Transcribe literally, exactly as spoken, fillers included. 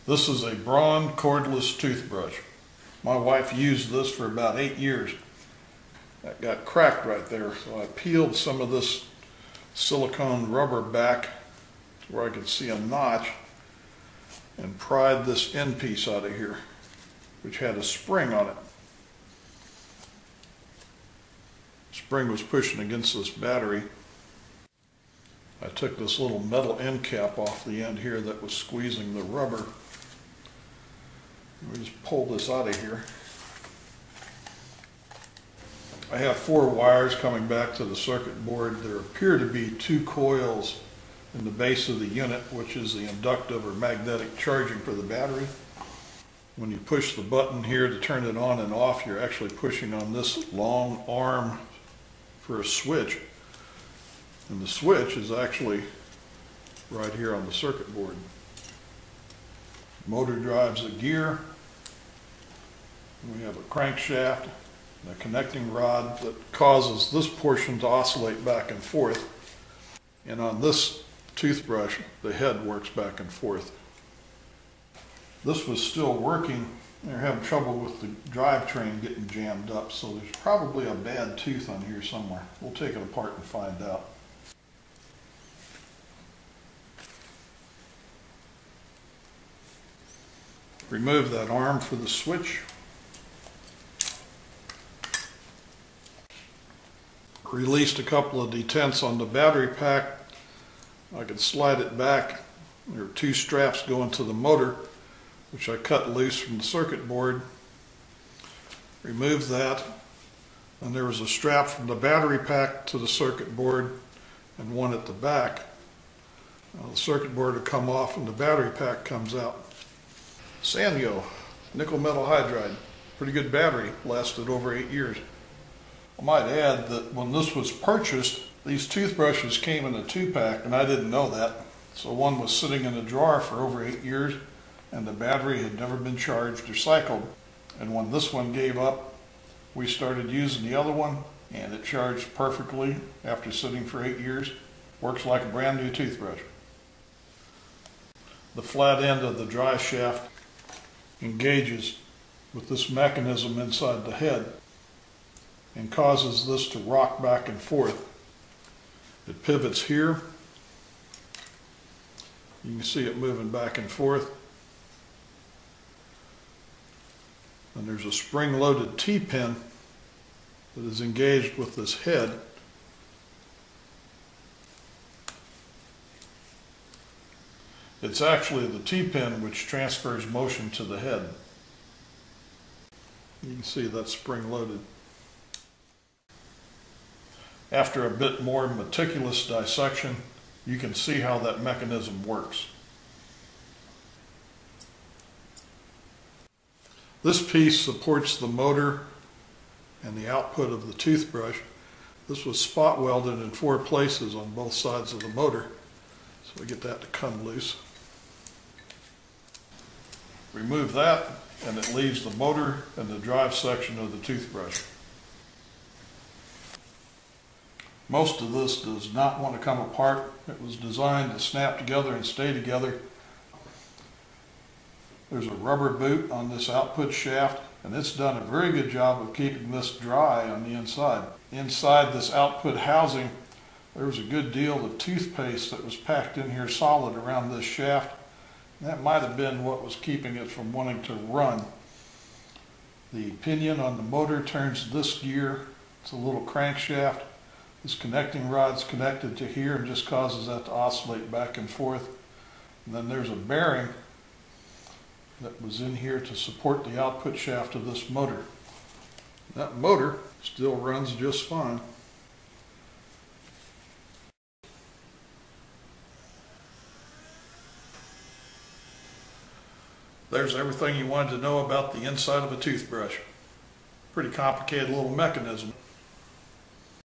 This is a Braun cordless toothbrush. My wife used this for about eight years. That got cracked right there, so I peeled some of this silicone rubber back to where I could see a notch and pried this end piece out of here, which had a spring on it. Spring was pushing against this battery. I took this little metal end cap off the end here that was squeezing the rubber. We just pull this out of here. I have four wires coming back to the circuit board. There appear to be two coils in the base of the unit, which is the inductive or magnetic charging for the battery. When you push the button here to turn it on and off, you're actually pushing on this long arm for a switch. And the switch is actually right here on the circuit board. Motor drives the gear. We have a crankshaft and a connecting rod that causes this portion to oscillate back and forth. And on this toothbrush, the head works back and forth. This was still working. They're having trouble with the drivetrain getting jammed up, so there's probably a bad tooth on here somewhere. We'll take it apart and find out. Remove that arm for the switch. Released a couple of detents on the battery pack. I could slide it back. There are two straps going to the motor, which I cut loose from the circuit board. Remove that. And there was a strap from the battery pack to the circuit board and one at the back. Now the circuit board will come off and the battery pack comes out. Sanyo, nickel metal hydride, pretty good battery, lasted over eight years. I might add that when this was purchased, these toothbrushes came in a two-pack, and I didn't know that. So one was sitting in a drawer for over eight years, and the battery had never been charged or cycled. And when this one gave up, we started using the other one, and it charged perfectly after sitting for eight years. Works like a brand new toothbrush. The flat end of the dry shaft engages with this mechanism inside the head and causes this to rock back and forth. It pivots here. You can see it moving back and forth. And there's a spring-loaded T-pin that is engaged with this head. It's actually the T-pin which transfers motion to the head. You can see that's spring-loaded. After a bit more meticulous dissection, you can see how that mechanism works. This piece supports the motor and the output of the toothbrush. This was spot welded in four places on both sides of the motor, so we get that to come loose. Remove that, and it leaves the motor and the drive section of the toothbrush. Most of this does not want to come apart. It was designed to snap together and stay together. There's a rubber boot on this output shaft, and it's done a very good job of keeping this dry on the inside. Inside this output housing, there was a good deal of toothpaste that was packed in here solid around this shaft. That might have been what was keeping it from wanting to run. The pinion on the motor turns this gear. It's a little crankshaft. This connecting rod's connected to here and just causes that to oscillate back and forth. And then there's a bearing that was in here to support the output shaft of this motor. That motor still runs just fine. There's everything you wanted to know about the inside of a toothbrush. Pretty complicated little mechanism.